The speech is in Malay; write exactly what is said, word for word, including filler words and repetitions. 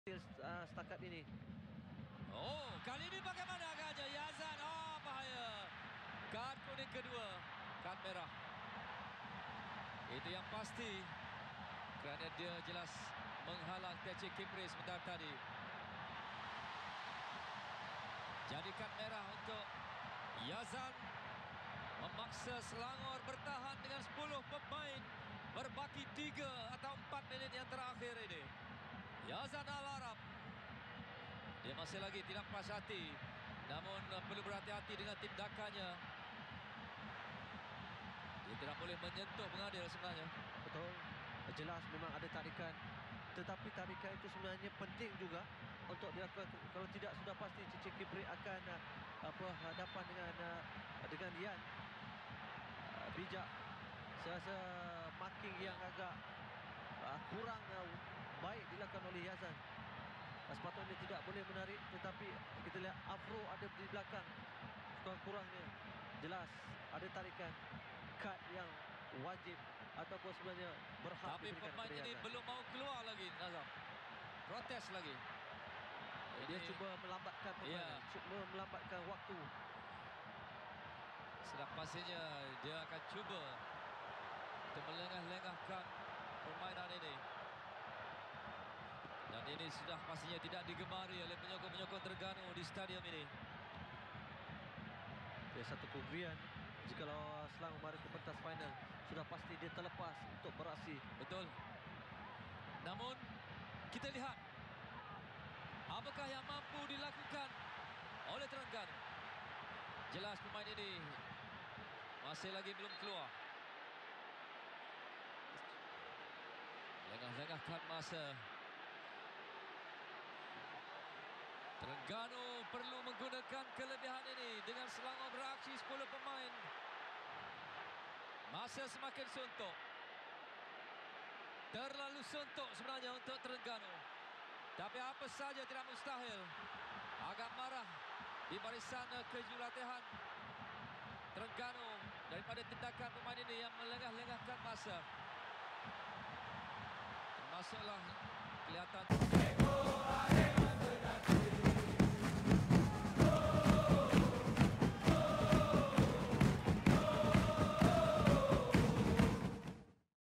uh, setakat ini. Oh, kali ini bagaimana agaknya Yazan? Oh, bahaya. Kad kuning kedua, kad merah. Itu yang pasti. Kerana dia jelas menghalang T C Kipre sebentar tadi. Jadi kad merah untuk Yazan. Memaksa Selangor bertahan dengan sepuluh pemain. Berbaki tiga atau empat minit yang terakhir ini. Yazan Al-Arab. Dia masih lagi tidak puas hati. Namun perlu berhati-hati dengan tindakannya. Dia tidak boleh menyentuh pengadil sebenarnya. Betul. Jelas memang ada tarikan. Tetapi tarikan itu sebenarnya penting juga untuk dilakukan. Kalau tidak sudah pasti C C Kipre akan apa hadapan dengan dengan Yan. Bijak. Saya rasa marking yang agak kurang baik dilakukan oleh Yazan. Sepatutnya tidak boleh menarik, tetapi kita lihat Afro ada di belakang. Kurang-kurangnya jelas ada tarikan kad yang wajib ataupun sebenarnya berhak tapi diberikan. Tapi pemain ini belum mau keluar lagi, Nazam. Protes lagi. Dia ini, cuba melambatkan permainan, ya. Cuba melambatkan waktu. Sudah pastinya dia akan cuba untuk melengah-lengahkan permainan ini. Dan ini sudah pastinya tidak digemari oleh penyokong-penyokong Terengganu di stadium ini. Ya, satu kerugian jikalau Selangor mari ke pentas final, sudah pasti dia terlepas untuk beraksi. Betul. Namun kita lihat apakah yang mampu dilakukan oleh Terengganu. Jelas pemain ini masih lagi belum keluar. Lengah-lengahkan masa. Terengganu perlu menggunakan kelebihan ini dengan Selangor beraksi sepuluh pemain. Masa semakin suntuk. Terlalu suntuk sebenarnya untuk Terengganu. Tapi apa saja tidak mustahil. Agak marah di barisan kejurulatihan Terengganu daripada tindakan pemain ini yang melengah-lengahkan masa. Termasuklah kelihatan